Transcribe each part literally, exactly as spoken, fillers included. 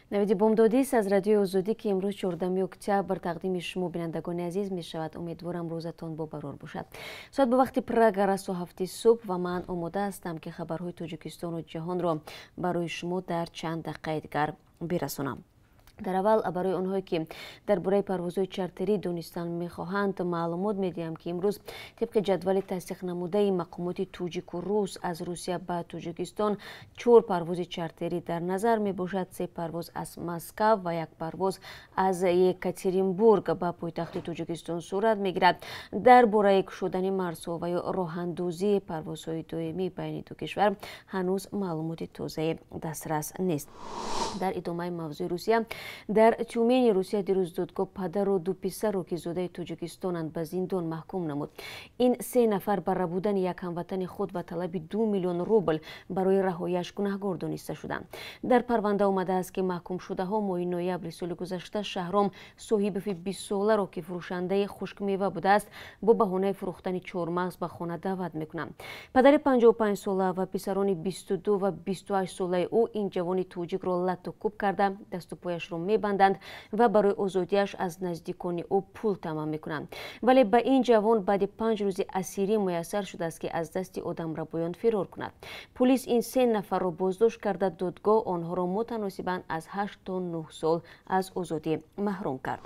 навиди бомдодии از رادیو آزادی که امروز چهاردهم اکتبر تقدیم شما بینندگان عزیز می شود. امیدوارم روزتان با قرار باشد. ساعت به وقت پراگ است و هفت صبح و من آماده هستم که خبرهای تاجیکستان و جهان را برای شما در چند دقیقه دیگر برسانم. در اول برای آنهایی که درباره پروازهای چارتری دانستن می‌خواهند معلومات می‌دهم که امروز طبق جدول تصدیق نموده مقامات توجیک و روس از روسیه به تاجیکستان چهار پرواز چارتری در نظر می‌باشد. سه پرواز از مسکو و یک پرواز از یکاترینبورگ به پایتخت تاجیکستان صورت می‌گیرد. درباره گشودن مرزها و یا راه‌اندازی پروازهای دائمی بین دو کشور هنوز معلومات تازه دسترس نیست. در ادامه موضوع روسیه، در تیومن روسیه دیروز دادگاه پدر و دو پسر را که زاده تاجیکستانند به زندان محکوم نمود. این سه نفر برای بودن یک هموطن خود و طلب دو میلیون روبل برای رهایی‌اش گناهکار دانسته شدند. در پرونده آمده است که محکوم شده ها ماه نوامبر سال گذشته شهرام صاحب بیست ساله را که فروشنده خشک میوه بوده است با بهانه فروختن چهارمغز به خانه دعوت میکنند. پدر پنجاه و پنج ساله و پسران بیست و دو و بیست و هشت ساله او این جوان تاجیک را لط و کوب کرده دست و پایش را میبندند و برای آزادیش از نزدیکان او پول تمام میکنند. ولی به این جوان بعد پنج روز اسیری میسر شده است که از دست آدم ربایان فرار کند. پلیس این سه نفر را بازداشت کرده دادگاه آنها را متناسباً از هشت تا نه سال از آزادی محروم کرد.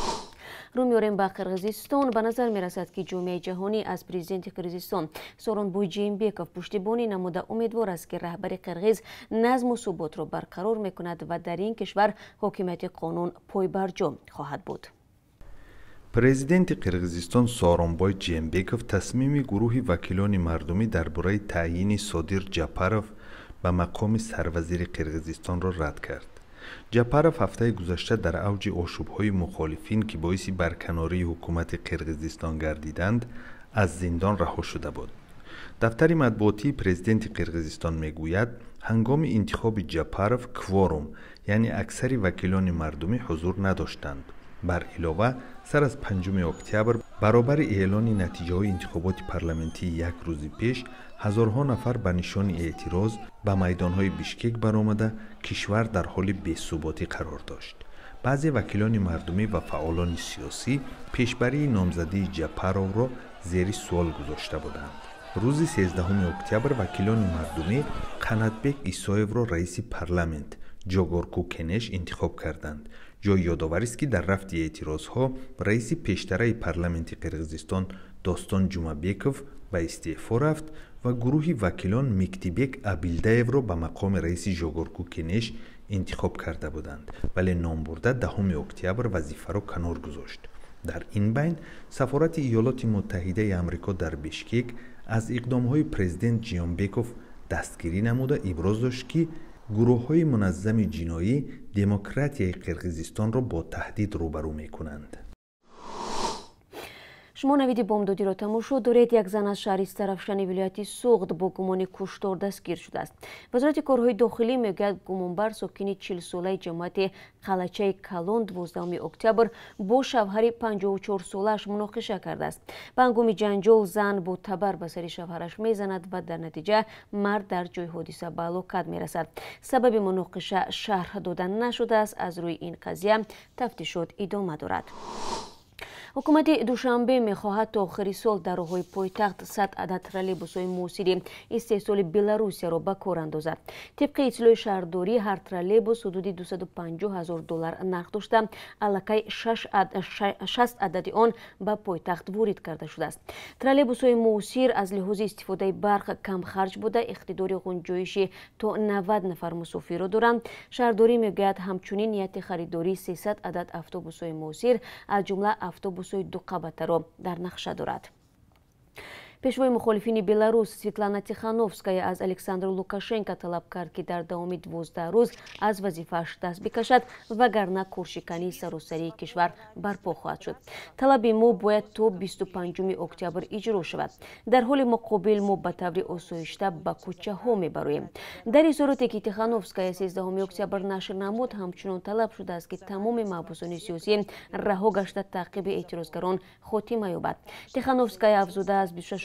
رو میاریم به قرقیزستان. به نظر می رسد که جامعه جهانی از پرزیدنت قرقیزستان سورونبای جیمبکوف پشتیبانی نموده امیدوار است که رهبر قرقیز نظم و ثبات را برقرار می کند و در این کشور حاکمیت قانون پایبرجا خواهد بود. پرزیدنت قرقیزستان سورونبای جیمبکوف تصمیم گروه وکیلان مردمی درباره تعیین صادر جاپاروف به مقام سروزیر قرقیزستان را رد کرد. جاپاروف هفته گذشته در اوج آشوب‌های مخالفین که باعث برکناری حکومت قرقیزستان گردیدند از زندان رها شده بود. دفتر مطبوعاتی پرزیدنت قرقیزستان میگوید هنگام انتخاب جاپاروف کوارم یعنی اکثر وکیلان مردمی حضور نداشتند. بر علاوه سر از پنجم اکتبر برابر اعلان نتیجه های انتخابات پارلمانتی یک روز پیش هزارها نفر به نشان اعتراض به میدانهای بیشکک برآمده کشور در حال بی‌ثباتی قرار داشت. بعضی وکیلان مردمی و فعالان سیاسی پیشبری نامزدی جاپاروف را زیر سوال گذاشته بودند. روز سیزدهم اکتبر وکیلان مردمی قناتبک ایسایف را رئیس پارلمانت جاگورکو کنش انتخاب کردند. جای یادآوری است که در رفع اعتراضها رئیس پیشتره پارلمانت قرقیزستان داستان جومابکوف به استعفا رفت و گروه وکیلان میکتیبک ابیلدایف را به مقام رئیس جاگورکو کنش انتخاب کرده بودند، ولی نام برده دهم اکتبر وظیفه را کنار گذاشت. در این بین سفارت ایالات متحده آمریکا در بیشکک از اقدام‌های پرزیدنت جیمبکوف دستگیری نموده ابراز داشت که گروه‌های منظم جنایی دموکراتیای قرقیزستان را با تهدید روبرو می‌کنند. شما نویدی بمدادی را تماشا دارید. یک زن از شهر استرافشن ولایت سوخت با گمان کشتار دستگیر شده است. وزارت کارهای داخلی میگوید گمانبر ساکن چهل ساله جماعت قلچه کلان دوازدهم اکتبر با شوهر پنجاه و چهار سالش مناقشه کرده است. به هنگام جنجال زن با تبر به سر شوهرش میزند و در نتیجه مرد در جای حادثه به هلاکت میرسد. سبب مناقشه شرح دادن نشده است. از روی این قضیه تفتیشات ادامه دارد. حکومت دوشنبه می‌خواهد تا آخر سال در راه‌های پایتخت صد عدد ترالبوس‌های موثر استحصال بلاروسیا را به کار اندازد. طبق اطلاع شهرداری هر ترالبوس حدود دویست و پنجاه هزار دلار نرخ داشته، الکی شصت عدد آن به پایتخت وارد کرده شده است. ترالبوس‌های موثر از لحاظ استفاده برق کم خرج بوده، اقتدار گنجایش تا نود نفر مسافر را دارند. شهرداری می‌گوید همچنین نیت خریداری سیصد عدد اتوبوس‌های موثر از جمله اتوبوس دو قبطه را در نقشه دارد. پیشوای مخالفین بلاروس سویتلانا تیخانوفسکایا از الکساندر لوکاشنکو طلب کرد که در دوام دوازده روز از وظیفه‌اش دست بکشد وگرنه کورشکنی سراسری کشور برپا خواهد شد. طلب ما باید تا بیست و پنجم اکتبر اجرا شود. در حال مقابل ما به طور آسایشته به کوچه ها میبرویم. در اظهاراتی که تیخانوفسکایا سیزدهم اکتبر نشر نمود همچنان طلب شده است که تمام محبوسان سیاسی رها گشته تعقیب اعتراضگران خاتمه یابد. تیخانوفسکایا افزوده است بیست و شش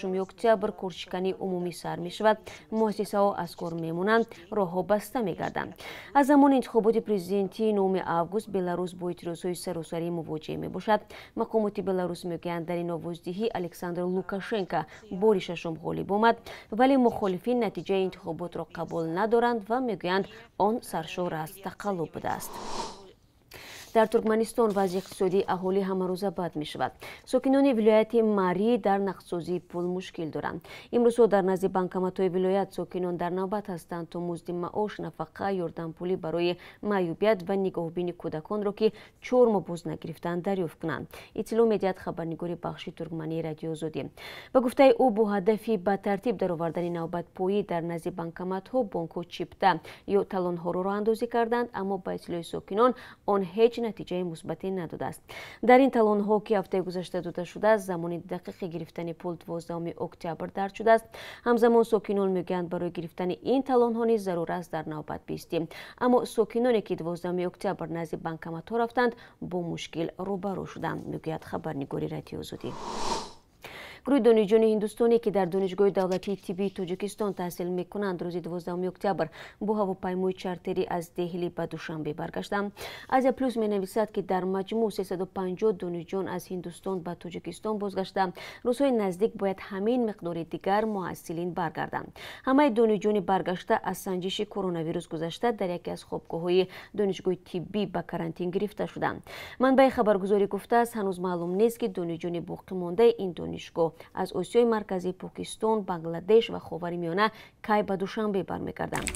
ششم اکتبر کورشکنی عمومی سر می شود. مؤسسه ها از کار میمونند، راه ها بسته می گردند. از زمان انتخابات پرزیدنتی نهم آگوست بلاروس با اعتراضهای سراسری مواجه می باشد. مقامات بلاروس میگویند در این آوازدهی الکساندر لوکاشنکا بار ششم غالب آمد، ولی مخالفین نتیجه انتخابات را قبول ندارند و میگویند آن سرشار از تقلب بوده است. در ترکمنستان وضع اقتصادی اهالی همه روزه بد می شود. ساکنان ولایت ماری در نقدسازی پول مشکل دارند. امروز در نزد بانکمات‌های ولایت ساکنان در نوبت هستند تا مزد معاش، نفقه، یاردم پولی برای معیوبیت و نگاهبینی کودکان را که چهار ماه باز نگرفتند دریافت کنند. اطلاع می‌دهد خبرنگار بخش ترکمنی رادیو آزادی. به گفته او با هدف به ترتیب درآوردن نوبت پویی در نزد بانکمات‌ها بانک‌ها چیپته یا تالان‌ها را راه‌اندازی کردند، اما به اطلاع ساکنان آن هیچ نتیجه مثبتی نداده است. در این تالان ها که هفته گذشته داده شده است، زمان دقیق گرفتن پول دوازدهم اکتبر درج شده است. همزمان ساکنان میگویند برای گرفتن این تالان ها نیز ضرور است در نوبت بایستیم، اما ساکنانی که دوازدهم اکتبر نزد بانکمات ها رفتند با مشکل روبرو شدند، میگوید خبرنگار رادیو آزادی. گروه دانشجویان هندوستانی که در دانشگاه دولتی طبی تاجیکستان تحصیل میکنند روز دوازدهم اکتبر با هواپیمای چارتری از دهلی به دوشنبه برگشتند. از پلوس می نویسد که در مجموع سیصد و پنجاه دانشجویان از هندوستان به تاجیکستان بازگشتند. روزهای نزدیک باید همین مقدار دیگر محصلین برگردند. همه دانشجویان برگشته از سنجش کرونا ویروس گذشته در یکی از خوابگاه‌های دانشگاه طبی به کرانتین گرفته شدند. منبع خبرگزاری گفته است هنوز معلوم نیست که دانشجویان باقی مانده این دانشگاه از آسیای مرکزی، پاکستان، بنگلادش و خاورمیانه کی به دوشنبه برمیگردند.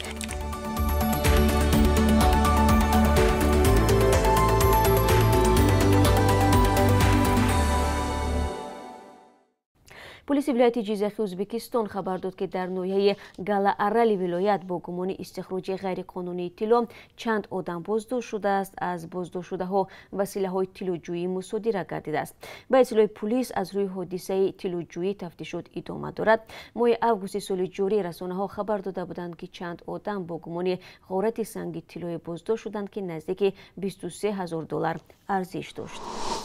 پلیس ولایت جیزخی ازبکستان خبر داد که در ناحیه گالا ارلی ولایت با گمان استخراج غیرقانونی طلا چند آدم بازداشت شده است. از بازداشت شده ها وسیله های طلاجویی مصادره گردیده است. به اطلاع پلیس از روی حادثه طلاجویی تفتیشات ادامه دارد. ماه آگوست سال جاری رسانه ها خبر داده بودند که چند آدم با گمان غارت سنگ طلای بازداشت شدند که نزدیک بیست و سه هزار دلار ارزش داشت.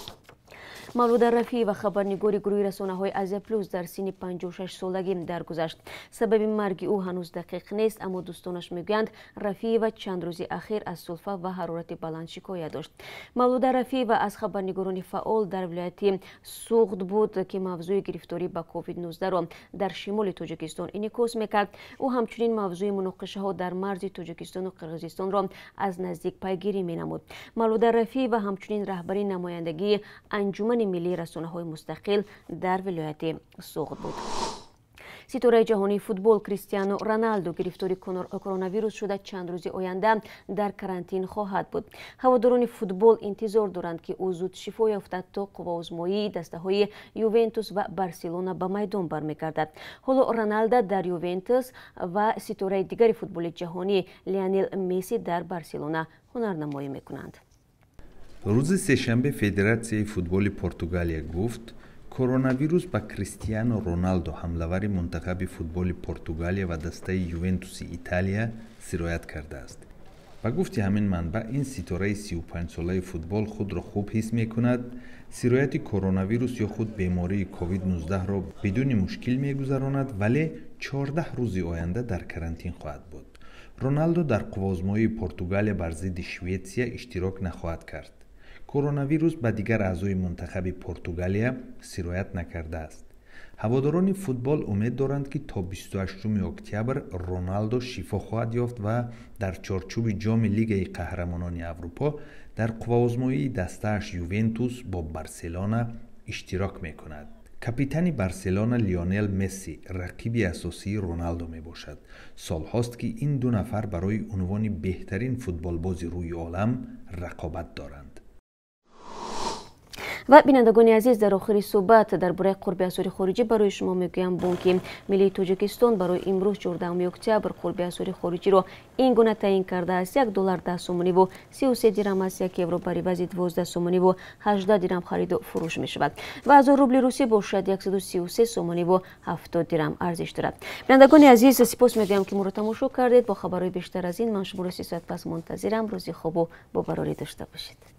مولود رفیع و خبرنگار گروه رسانه های آزیا پلوس در سن پنجاه و شش سالگی درگذشت. سبب مرگ او هنوز دقیق نیست، اما دوستانش میگویند رفیع و چند روز اخیر از سلفه و حرارت بلند شکایت داشت. مولود رفیع و از خبرنگاران فعال در ولایت سوغد بود که موضوع گرفتاری به کووید نوزده را در شمال تاجیکستان انعکاس میکرد. او همچنین موضوع مناقشه ها در مرز تاجیکستان و قرقیزستان را از نزدیک پیگیری مینمود. مولود رفیع و همچنین رهبری نمایندگی انجمن ملی رسانه های مستقل در ولایت سوغد بود. ستاره جهانی فوتبال کریستیانو رونالدو گرفتار کرونا ویروس شده چند روز آینده در کرانتین خواهد بود. هواداران فوتبال انتظار دارند که او زود شفا یابد تا قوازمایی دسته های یوونتوس و بارسلونا به میدان برمیگردد. حالا رونالدو در یوونتوس و ستاره دیگر فوتبال جهانی لیونل مسی در بارسلونا هنرنمایی میکنند. روز سه‌شنبه فدراسیون فوتبال پرتغالیا گفت کرونا ویروس به کریستیانو رونالدو حمله‌ور منتخب فوتبال پرتغالیا و دسته یوونتوس ایتالیا سرایت کرده است. و گفتی همین منبع این ستاره سی و پنج ساله فوتبال خود را خوب حس می‌کند. سرایت کرونا ویروس یا خود بیماری کووید نوزده را بدون مشکل می‌گذراند، ولی چهارده روز آینده در کرانتین خواهد بود. رونالدو در قوازمایی پرتغالیا بر ضد شوئیسیا اشتراک نخواهد کرد. کرونا ویروس به دیگر اعضای منتخب پرتغالیا سرایت نکرده است. هواداران فوتبال امید دارند که تا بیست و هشتم اکتبر رونالدو شفا خواهد یافت و در چارچوب جام لیگ قهرمانان اروپا در قوازمایی دسته‌اش یوونتوس با بارسلونا اشتراک می‌کند. کاپیتان بارسلونا لیونل مسی رقیب اساسی رونالدو می باشد. سال هاست که این دو نفر برای عنوان بهترین فوتبالباز روی عالم رقابت دارند. و بینندگان عزیز در آخر صحبت درباره قرب اسعار خارجی برای شما میگویم بانک ملی تاجیکستان برای امروز چهاردهم اکتبر قرب اسعار خارجی را این گونه تعیین کرده است: یک دلار ده سومانی و سی و سه درم است، یک یورو بر عوض دوازده سومانی و هجده درم خرید و فروش می شود و هزار روبل روسی باشد صد و سی و سه سومانی و هفتاد درم ارزش دارد. بینندگان عزیز سپاس میگویم که ما را تماشا کردید. با خبرهای بیشتر از این من شما را سی ساعت پس منتظرم. روزی خوب و با براری داشته باشید.